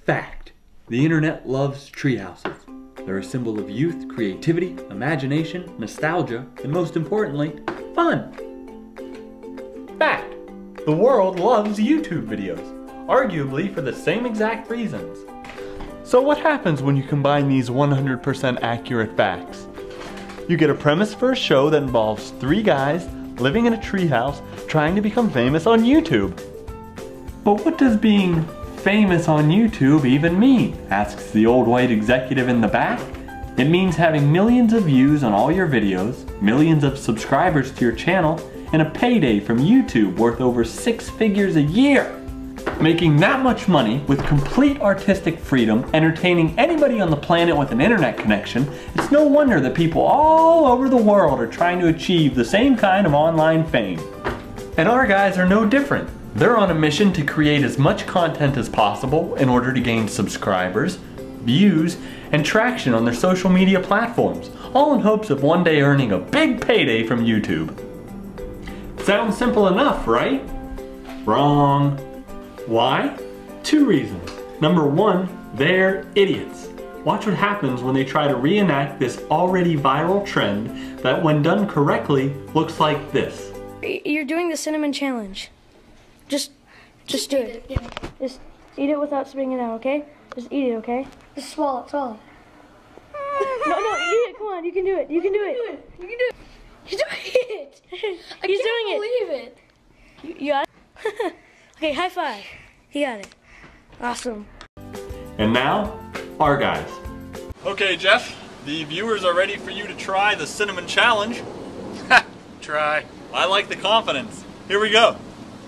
Fact: the internet loves treehouses. They're a symbol of youth, creativity, imagination, nostalgia, and most importantly, fun. Fact: the world loves YouTube videos, arguably for the same exact reasons. So what happens when you combine these 100% accurate facts? You get a premise for a show that involves 3 guys living in a treehouse trying to become famous on YouTube. But what does being famous on YouTube even mean? Asks the old white executive in the back. It means having millions of views on all your videos, millions of subscribers to your channel, and a payday from YouTube worth over 6 figures a year. Making that much money with complete artistic freedom, entertaining anybody on the planet with an internet connection, it's no wonder that people all over the world are trying to achieve the same kind of online fame. And our guys are no different. They're on a mission to create as much content as possible in order to gain subscribers, views, and traction on their social media platforms, all in hopes of one day earning a big payday from YouTube. Sounds simple enough, right? Wrong. Why? 2 reasons. Number 1, they're idiots. Watch what happens when they try to reenact this already viral trend that, when done correctly, looks like this. You're doing the cinnamon challenge. Just do it. Yeah. Just eat it without spitting it out, okay? Just eat it, okay? Just swallow it, swallow it. No, eat it, come on, you can do it, you can do it. You can do it. He's doing it! He's doing it. Believe it. You got it? Okay, high five. He got it. Awesome. And now, our guys. Okay, Jeff, the viewers are ready for you to try the cinnamon challenge. Ha! Try. I like the confidence. Here we go.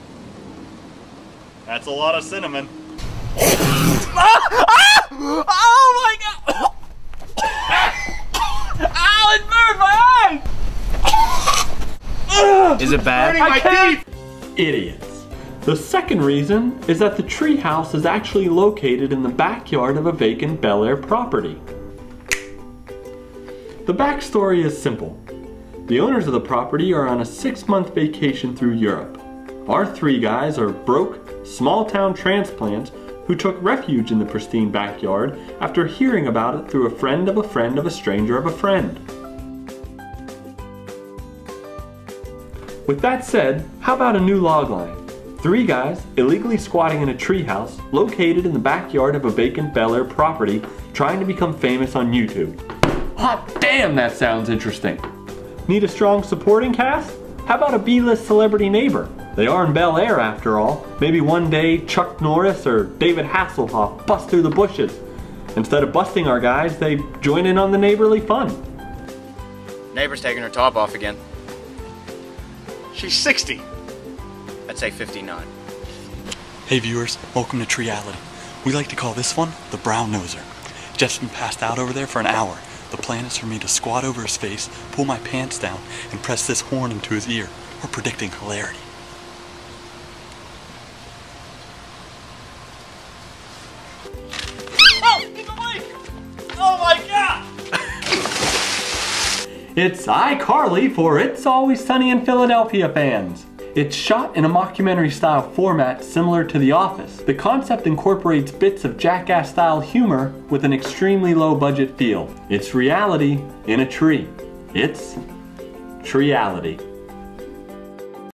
That's a lot of cinnamon. Oh my god! Ow, it burned my eyes! Is it bad? I can't! Idiots. The second reason is that the treehouse is actually located in the backyard of a vacant Bel Air property. The backstory is simple. The owners of the property are on a 6-month vacation through Europe. Our 3 guys are broke, small-town transplants who took refuge in the pristine backyard after hearing about it through a friend of a friend of a stranger of a friend. With that said, how about a new logline? 3 guys illegally squatting in a treehouse located in the backyard of a vacant Bel Air property trying to become famous on YouTube. Hot damn, that sounds interesting. Need a strong supporting cast? How about a B-list celebrity neighbor? They are in Bel Air after all. Maybe one day Chuck Norris or David Hasselhoff bust through the bushes. Instead of busting our guys, they join in on the neighborly fun. Neighbor's taking her top off again. She's 60. I'd say 59. Hey viewers, welcome to Treeality. We like to call this one the Brown Noser. Jeff's been passed out over there for an hour. The plan is for me to squat over his face, pull my pants down, and press this horn into his ear. We're predicting hilarity. Oh, he's awake! Oh my god! It's iCarly for It's Always Sunny in Philadelphia fans. It's shot in a mockumentary-style format similar to The Office. The concept incorporates bits of Jackass-style humor with an extremely low-budget feel. It's reality in a tree. It's Treeality.